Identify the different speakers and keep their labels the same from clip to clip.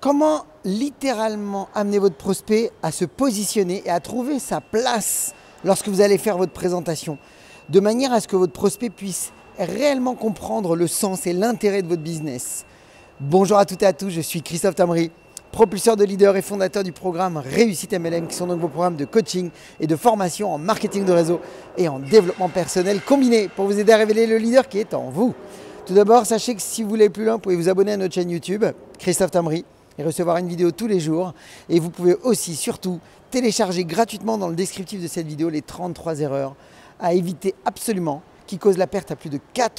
Speaker 1: Comment littéralement amener votre prospect à se positionner et à trouver sa place lorsque vous allez faire votre présentation, de manière à ce que votre prospect puisse réellement comprendre le sens et l'intérêt de votre business. Bonjour à toutes et à tous, je suis Christophe Tamri, propulseur de leaders et fondateur du programme Réussite MLM, qui sont donc vos programmes de coaching et de formation en marketing de réseau et en développement personnel combiné pour vous aider à révéler le leader qui est en vous. Tout d'abord, sachez que si vous voulez plus loin, vous pouvez vous abonner à notre chaîne YouTube, Christophe Tamri, et recevoir une vidéo tous les jours. Et vous pouvez aussi, surtout, télécharger gratuitement dans le descriptif de cette vidéo les 33 erreurs à éviter absolument qui causent la perte à plus de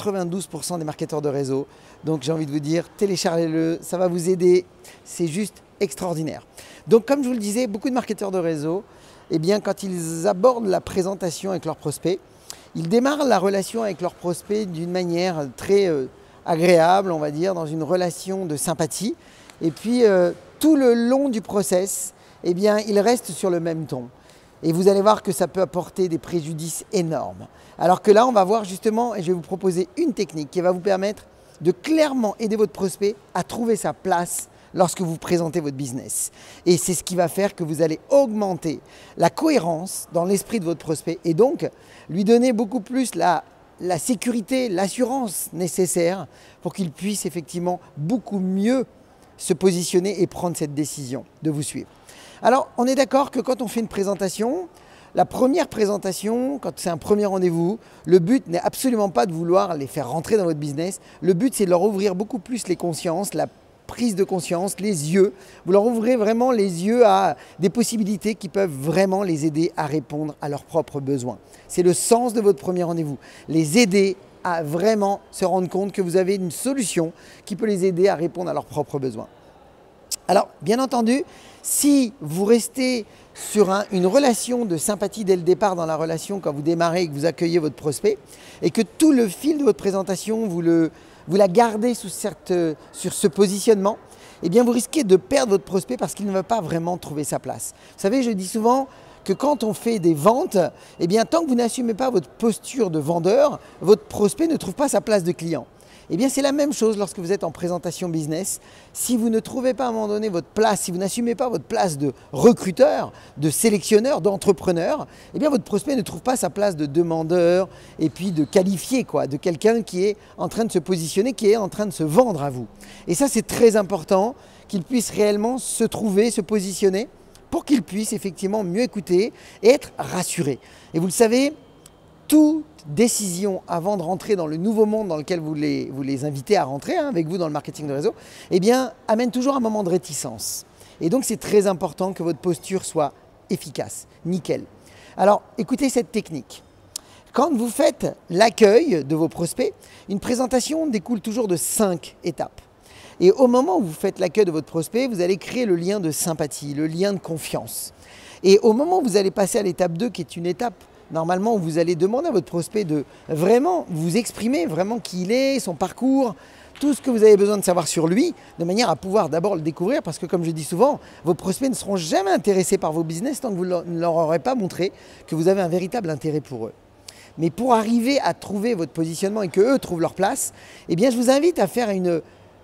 Speaker 1: 92% des marketeurs de réseau. Donc j'ai envie de vous dire, téléchargez-le, ça va vous aider, c'est juste extraordinaire. Donc comme je vous le disais, beaucoup de marketeurs de réseau, eh bien, quand ils abordent la présentation avec leurs prospects, ils démarrent la relation avec leurs prospects d'une manière très agréable, on va dire, dans une relation de sympathie. Et puis tout le long du process, eh bien, il reste sur le même ton. Et vous allez voir que ça peut apporter des préjudices énormes. Alors que là, on va voir justement, et je vais vous proposer une technique qui va vous permettre de clairement aider votre prospect à trouver sa place lorsque vous présentez votre business. Et c'est ce qui va faire que vous allez augmenter la cohérence dans l'esprit de votre prospect et donc lui donner beaucoup plus la sécurité, l'assurance nécessaire pour qu'il puisse effectivement beaucoup mieux se positionner et prendre cette décision de vous suivre. Alors, on est d'accord que quand on fait une présentation, la première présentation, quand c'est un premier rendez-vous, le but n'est absolument pas de vouloir les faire rentrer dans votre business. Le but, c'est de leur ouvrir beaucoup plus les consciences, la prise de conscience, les yeux. Vous leur ouvrez vraiment les yeux à des possibilités qui peuvent vraiment les aider à répondre à leurs propres besoins. C'est le sens de votre premier rendez-vous. Les aider à vraiment se rendre compte que vous avez une solution qui peut les aider à répondre à leurs propres besoins. Alors, bien entendu, si vous restez sur une relation de sympathie dès le départ dans la relation quand vous démarrez et que vous accueillez votre prospect et que tout le fil de votre présentation, vous la gardez sur ce positionnement, eh bien vous risquez de perdre votre prospect parce qu'il ne va pas vraiment trouver sa place. Vous savez, je dis souvent que quand on fait des ventes, eh bien tant que vous n'assumez pas votre posture de vendeur, votre prospect ne trouve pas sa place de client. Eh bien c'est la même chose lorsque vous êtes en présentation business. Si vous ne trouvez pas à un moment donné votre place, si vous n'assumez pas votre place de recruteur, de sélectionneur, d'entrepreneur, eh bien votre prospect ne trouve pas sa place de demandeur et puis de qualifié, de quelqu'un qui est en train de se positionner, qui est en train de se vendre à vous. Et ça c'est très important qu'il puisse réellement se trouver, se positionner pour qu'il puisse effectivement mieux écouter et être rassuré. Et vous le savez, toute décision avant de rentrer dans le nouveau monde dans lequel vous les invitez à rentrer avec vous dans le marketing de réseau, eh bien, amène toujours un moment de réticence. Et donc, c'est très important que votre posture soit efficace, nickel. Alors, écoutez cette technique. Quand vous faites l'accueil de vos prospects, une présentation découle toujours de 5 étapes. Et au moment où vous faites l'accueil de votre prospect, vous allez créer le lien de sympathie, le lien de confiance. Et au moment où vous allez passer à l'étape 2, qui est une étape normalement où vous allez demander à votre prospect de vraiment vous exprimer, vraiment qui il est, son parcours, tout ce que vous avez besoin de savoir sur lui, de manière à pouvoir d'abord le découvrir, parce que comme je dis souvent, vos prospects ne seront jamais intéressés par vos business tant que vous ne leur aurez pas montré que vous avez un véritable intérêt pour eux. Mais pour arriver à trouver votre positionnement et qu'eux trouvent leur place, eh bien je vous invite à faire une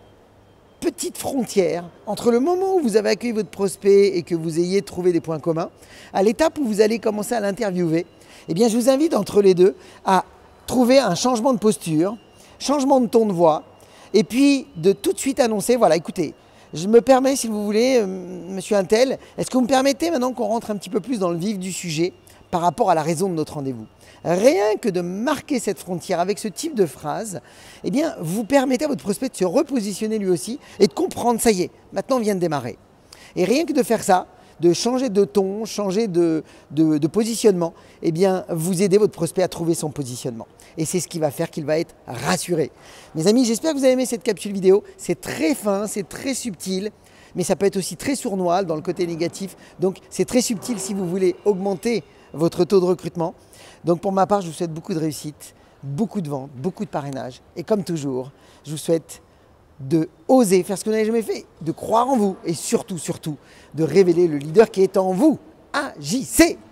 Speaker 1: petite frontière entre le moment où vous avez accueilli votre prospect et que vous ayez trouvé des points communs, à l'étape où vous allez commencer à l'interviewer. Eh bien, je vous invite entre les deux à trouver un changement de posture, changement de ton de voix, et puis de tout de suite annoncer, voilà, écoutez, je me permets, si vous voulez, monsieur Untel, est-ce que vous me permettez maintenant qu'on rentre un petit peu plus dans le vif du sujet par rapport à la raison de notre rendez-vous? Rien que de marquer cette frontière avec ce type de phrase, eh bien, vous permettez à votre prospect de se repositionner lui aussi et de comprendre, ça y est, maintenant on vient de démarrer. Et rien que de faire ça, de changer de ton, changer de positionnement, eh bien, vous aidez votre prospect à trouver son positionnement. Et c'est ce qui va faire qu'il va être rassuré. Mes amis, j'espère que vous avez aimé cette capsule vidéo. C'est très fin, c'est très subtil, mais ça peut être aussi très sournois dans le côté négatif. Donc, c'est très subtil si vous voulez augmenter votre taux de recrutement. Donc, pour ma part, je vous souhaite beaucoup de réussite, beaucoup de ventes, beaucoup de parrainage. Et comme toujours, je vous souhaite de oser faire ce que vous n'avez jamais fait, de croire en vous et surtout, surtout, de révéler le leader qui est en vous. Agissez!